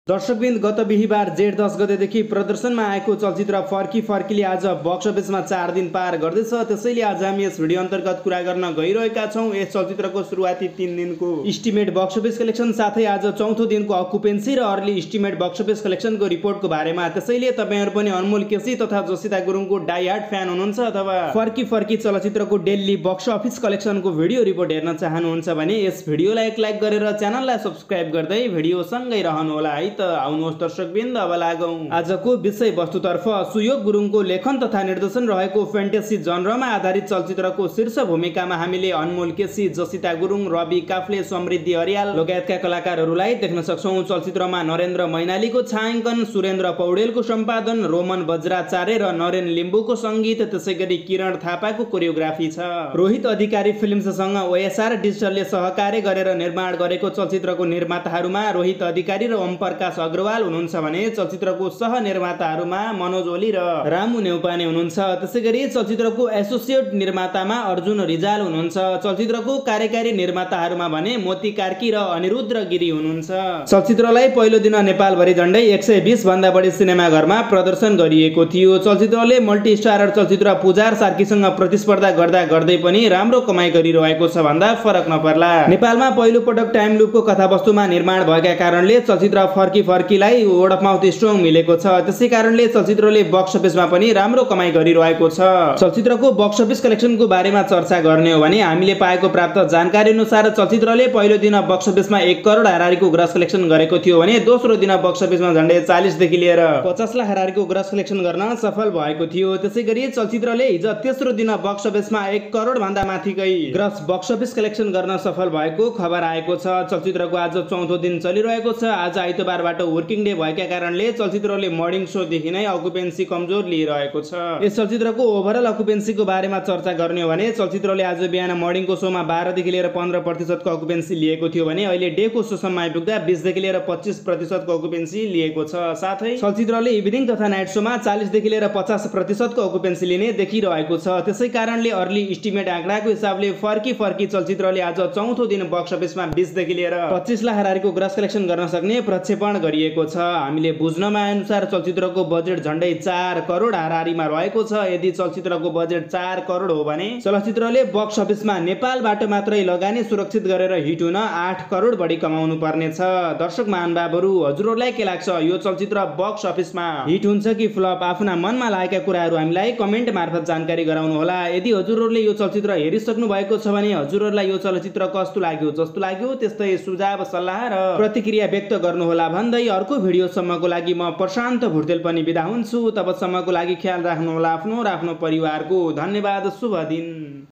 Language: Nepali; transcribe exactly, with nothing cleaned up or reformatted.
दर्शकबिन्द गत बिहीबार जेठ दस गतेदेखि प्रदर्शनमा आएको चलचित्र फर्की फर्कीले आज बक्स अफिसमा चार दिन पार गर्दैछ। त्यसैले आज हामी यस भिडियो अन्तर्गत कुरा गर्न गइरहेका छौँ यस चलचित्रको सुरुवाती तीन दिनको इस्टिमेट बक्स अफिस कलेक्सन साथै आज चौथो दिनको अकुपेन्सी र अर्ली इस्टिमेट बक्स अफिस कलेक्सनको रिपोर्टको बारेमा। त्यसैले तपाईहरु पनि अनमोल केसी तथा जोसिता गुरुङको डाई हार्ड फ्यान हुनुहुन्छ अथवा फर्की फर्की चलचित्रको डेली बक्स अफिस कलेक्सनको भिडियो रिपोर्ट हेर्न चाहनुहुन्छ भने यस भिडियोलाई एक लाइक गरेर च्यानललाई सब्स्क्राइब गर्दै भिडियो सँगै रहनुहोला है। आउनुहोस् दर्शकबिन्द अब लागौं आजको विषय वस्तुतर्फ। सुयोग गुरुङको लेखन तथा निर्देशन रहेको फ्यान्टेसी जनरमा आधारित चलचित्रको शीर्ष भूमिकामा हामीले अनमोल केसी, जोसिता गुरुङ, रवि काफ्ले, समृद्धि अर्याल लगायतका कलाकारहरूलाई देख्न सक्छौं। चलचित्रमा नरेन्द्र मैनालीको छायाङ्कन, सुरेन्द्र पौडेलको सम्पादन, रोमन बज्राचार्य र नरेन लिम्बुको संगीत, त्यसैगरी किरण थापाको कोरियोग्राफी छ। रोहित अधिकारी फिल्म्ससँग ओएसआर डिजिटलले सहकार्य गरेर निर्माण गरेको चलचित्रको निर्माताहरूमा रोहित अधिकारी र ओम प्रकाश अग्रवाल हुनुहुन्छ भने चलचित्रको सह निर्माताहरूमा मनोज ओली र रामु नेउपाने हुनुहुन्छ। त्यसैगरी चलचित्रको एसोसिएट निर्मातामा अर्जुन रिजाल हुनुहुन्छ। चलचित्रको कार्यकारी निर्माताहरूमा भने मोती कार्की र अनिरुद्ध गिरी हुनुहुन्छ। चलचित्रलाई पहिलो दिन नेपालभरि झण्डै एक सय बीस भन्दा बढी सिनेमाघरमा प्रदर्शन गरिएको थियो। चलचित्रले मल्टी स्टारर चलचित्र पुजार सार्कीसँग प्रतिस्पर्धा गर्दा गर्दै पनि राम्रो कमाई गरिरहेको छ भन्दा फरक नपर्ला। नेपालमा पहिलो पटक टाइम लुपको कथावस्तुमा निर्माण भएका कारणले चलचित्र फर्की फर्कीलाई वर्ड अफ माउथ स्ट्रङ मिलेको छ। त्यसै कारणले चलचित्रले बक्स अफिसमा पनि राम्रो कमाई गरिरहेको छ। चलचित्रको बक्स अफिस कलेक्सनको बारेमा चर्चा गर्ने हो भने हामीले पाएको प्राप्त जानकारी अनुसार चलचित्रले पहिलो दिन बक्स अफिसमा एक करोड हारारीको ग्रस कलेक्सन गरेको थियो भने दोस्रो दिन बक्स अफिसमा झण्डै चालीस देखि लिएर पचास लाख हारारीको ग्रस कलेक्सन गर्न सफल भएको थियो। त्यसैगरी चलचित्रले हिजो तेस्रो दिन बक्स अफिसमा एक करोड भन्दा माथिकै ग्रस बक्स अफिस कलेक्सन गर्न सफल भएको खबर आएको छ। चलचित्रको आज चौथो दिन चलिरहेको छ। आज आइतबारबाट वर्किङ डे भएका कारणले चलचित्रले मर्निङ शो देखि नै अकुपेन्सी कमजोर लिइरहेको छ। यस चलचित्रको ओभरअल अकुपेन्सीको बारेमा चर्चा गर्ने हो भने चलचित्रले आज बिहान मर्निङको शोमा बाह्र देखि लिएर पन्ध्र प्रतिशतको अकुपेन्सी लिएको थियो भने अहिले डेको शोसम्म आइपुग्दा बीस देखि लिएर पच्चीस प्रतिशतको अकुपेन्सी लिएको छ। साथै चलचित्रले इभिनिङ तथा नाइट शोमा चालीस देखि लिएर पचास प्रतिशतको अकुपेन्सी लिने देखिरहेको छ। त्यसै कारणले अर्ली इस्टिमेट आँकडाको हिसाबले फर्की फर्की चलचित्रले आज चौथो दिन बक्स अफिसमा बीस देखि लिएर पच्चीस लाख हारारीको ग्रस कलेक्सन गर्न सक्ने प्रक्षेपण गरिएको छ। हामीले बुझ्नमा अनुसार चलचित्रको बजेट झण्डै चार करोड हारारीमा रहेको छ। यदि चलचित्रको बजेट चार करोड हो भने चलचित्रले बक्स अफिसमा नेपालबाट मात्रै लगानी सुरक्षित गरेर हिट हुन आठ करोड बढी कमाउनु पर्ने छ। दर्शक महानुभावहरू, हजुरहरूलाई के लाग्छ, यो चलचित्र बक्स अफिसमा हिट हुन्छ कि फ्लप? आफ्ना मनमा लागेका कुराहरू हामीलाई कमेन्ट मार्फत जानकारी गराउनु होला। यदि हजुरहरूले यो चलचित्र हेरिसक्नु भएको छ भने हजुरहरूलाई यो चलचित्र कस्तो लाग्यो, जस्तो लाग्यो त्यस्तै सुझाव सल्लाह र प्रतिक्रिया व्यक्त गर्नुहोला भन्दै अर्को भिडियोसम्मको लागि म प्रशान्त भुर्तेल पनि बिदा हुन्छु। तबसम्मको लागि ख्याल राख्नुहोला आफ्नो र आफ्नो परिवारको। धन्यवाद। शुभ दिन।